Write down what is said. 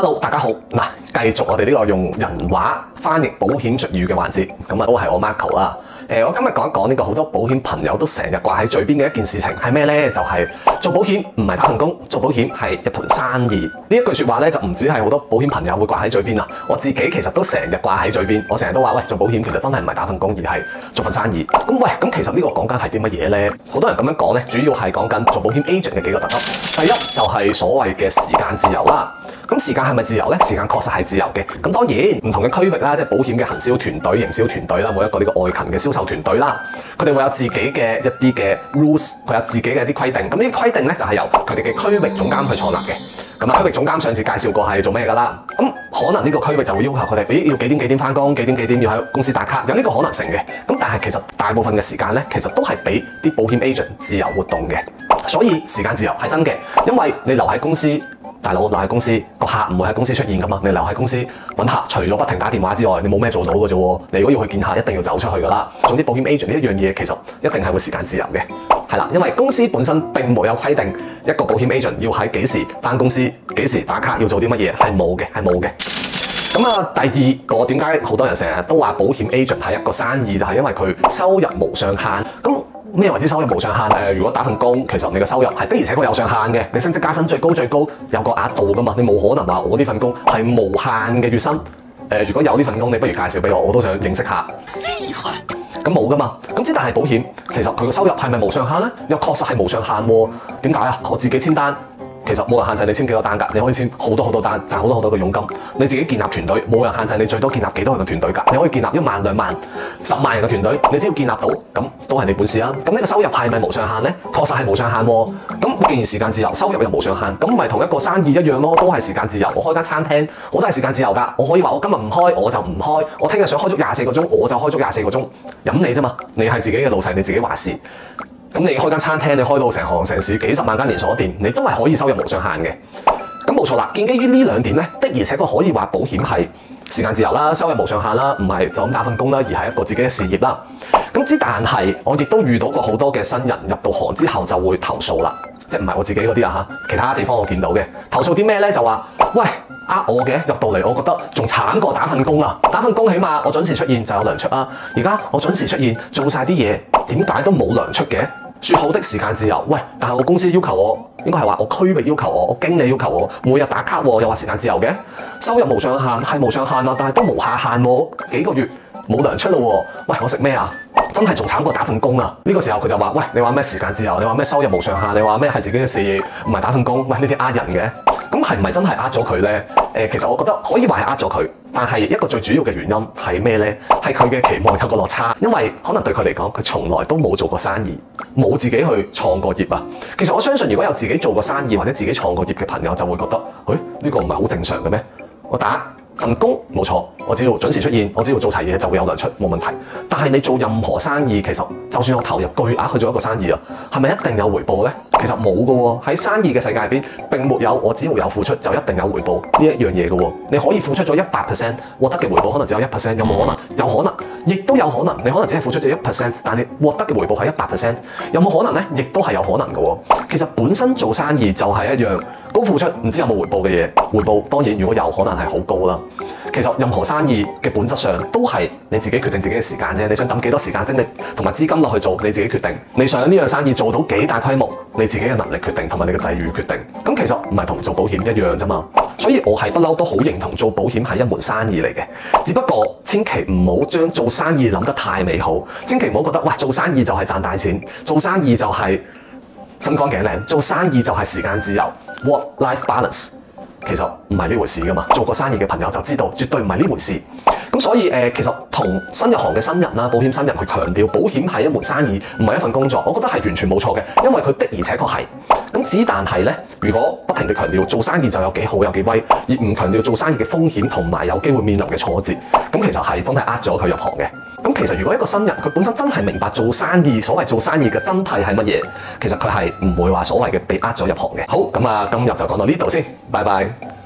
Hello， 大家好。嗱，繼續我哋呢個用人話翻譯保險術語嘅環節，咁都係我 Marco 啦。我今日講一講呢個好多保險朋友都成日掛喺嘴邊嘅一件事情係咩呢？就係做保險唔係打份工，做保險係一盤生意。呢一句説話呢，就唔止係好多保險朋友會掛喺嘴邊啦。我自己其實都成日掛喺嘴邊，我成日都話喂，做保險其實真係唔係打份工，而係做份生意。咁其實呢個講緊係啲乜嘢呢？好多人咁樣講呢，主要係講緊做保險 agent 嘅幾個特質。第一就係所謂嘅時間自由啦。咁時間係咪自由呢？時間確實係自由嘅。咁當然唔同嘅區域啦，即係保險嘅行銷團隊、營銷團隊啦，每一個呢個外勤嘅銷售團隊啦，佢哋會有自己嘅一啲嘅 rules， 佢有自己嘅一啲規定。咁呢啲規定呢，就係由佢哋嘅區域總監去創立嘅。咁區域總監上次介紹過係做咩㗎啦？咁可能呢個區域就會要求佢哋，要幾點返工，幾點要喺公司打卡，有呢個可能性嘅。咁但係其實大部分嘅時間呢，其實都係俾啲保險 agent 自由活動嘅。所以時間自由係真嘅，因為你留喺公司。大佬留喺公司，個客唔會喺公司出現㗎嘛。你留喺公司揾客，除咗不停打電話之外，你冇咩做到㗎啫喎。你如果要去見客，一定要走出去㗎啦。總之保險 agent 呢一樣嘢其實一定係會時間自由嘅，係啦，因為公司本身並冇有規定一個保險 agent 要喺幾時返公司、幾時打卡、要做啲乜嘢，係冇嘅，係冇嘅。咁啊，第二個點解好多人成日都話保險 agent 係一個生意，就係因為佢收入無上限。咁咩為之收入無上限？如果打份工，其實你嘅收入係的而且確有上限嘅。你升職加薪最高有個額度㗎嘛。你冇可能話我呢份工係無限嘅月薪。如果有呢份工，你不如介紹俾我，我都想認識下。厲害！咁冇㗎嘛。咁但係保險其實佢嘅收入係咪無上限呢？又確實係無上限喎。點解啊？我自己簽單。其實冇人限制你簽幾多單㗎，你可以簽好多單，賺好多嘅佣金。你自己建立團隊，冇人限制你最多建立幾多人嘅團隊㗎。你可以建立1萬、2萬、10萬人嘅團隊，你只要建立到，咁都係你本事啊。咁呢個收入係咪無上限呢？確實係無上限喎。咁既然時間自由，收入又無上限，咁咪同一個生意一樣咯，都係時間自由。我開間餐廳，我都係時間自由㗎。我可以話我今日唔開，我就唔開。我聽日想開足24個鐘，我就開足24個鐘，任你啫嘛。你係自己嘅老細，你自己話事。咁你開間餐廳，你開到成行成市幾十萬間連鎖店，你都係可以收入無上限嘅。咁冇錯啦，建基於呢兩點呢，的而且確可以話保險係時間自由啦，收入無上限啦，唔係就咁打份工啦，而係一個自己嘅事業啦。但係我亦都遇到過好多嘅新人入到行之後就會投訴啦，即係唔係我自己嗰啲啊嚇，其他地方我見到嘅投訴啲咩呢？就話喂，我嘅入到嚟，我覺得仲慘過打份工啊！打份工起碼我準時出現就有糧出啊，而家我準時出現做晒啲嘢，點解都冇糧出嘅？説好的時間自由，喂！但係我公司要求我，應該係話我區域要求我，我經理要求我每日打卡喎，又話時間自由嘅，收入無上限係無上限啊，但係都無下限喎，幾個月冇糧出咯喎，喂！我食咩啊？真係仲慘過打份工啊！呢個時候佢就話：喂，你話咩時間自由？你話咩收入無上限？你話咩係自己嘅事業？唔係打份工？喂，呢啲呃人嘅。咁係唔係真係呃咗佢呢？其實我覺得可以話係呃咗佢，但係一個最主要嘅原因係咩呢？係佢嘅期望有個落差，因為可能對佢嚟講，佢從來都冇做過生意，冇自己去創過業啊。其實我相信，如果有自己做過生意或者自己創過業嘅朋友，就會覺得，呢個唔係好正常嘅咩？我打份工冇錯，我只要準時出現，我只要做齊嘢就會有糧出，冇問題。但係你做任何生意，其實就算我投入巨額去做一個生意啊，係咪一定有回報呢？其實冇㗎喎，喺生意嘅世界入邊並沒有我只要有付出就一定有回報呢一樣嘢㗎喎。你可以付出咗100%，獲得嘅回報可能只有1%，有冇可能？有可能，亦都有可能。你可能只係付出咗1%，但你獲得嘅回報係100%，有冇可能呢？亦都係有可能㗎喎。其實本身做生意就係一樣高付出唔知有冇回報嘅嘢，回報當然如果有可能係好高啦。其實任何生意嘅本質上都係你自己決定自己嘅時間啫。你想抌幾多時間精力同埋資金落去做，你自己決定。你想呢樣生意做到幾大規模，你自己嘅能力決定同埋你嘅際遇決定。咁其實唔係同做保險一樣啫嘛。所以我係不嬲都好認同做保險係一門生意嚟嘅。只不過千祈唔好將做生意諗得太美好，千祈唔好覺得哇做生意就係賺大錢，做生意就係身光頸靚，做生意就係時間自由 work-life balance。其實唔係呢回事㗎嘛，做過生意嘅朋友就知道，絕對唔係呢回事。咁所以其實同新入行嘅新人啦，保險新人去強調保險係一門生意，唔係一份工作，我覺得係完全冇錯嘅，因為佢的而且確係。咁但係呢，如果不停地強調做生意就有幾好有幾威，而唔強調做生意嘅風險同埋有機會面臨嘅挫折，咁其實係真係呃咗佢入行嘅。咁其實如果一個新人佢本身真係明白做生意，所謂做生意嘅真諦係乜嘢，其實佢係唔會話所謂嘅被呃咗入行嘅。好，咁今日就講到呢度先，拜拜。